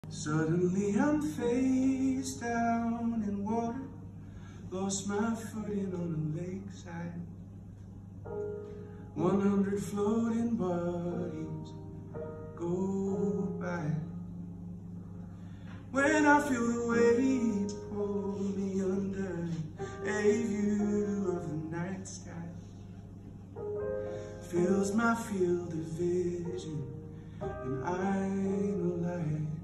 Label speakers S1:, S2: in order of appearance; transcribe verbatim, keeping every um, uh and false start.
S1: Suddenly I'm face down in water, lost my footing on a lakeside. One hundred floating bodies go by. When I feel the weight pull me under, a view of the night sky fills my field of vision, and I'm alive.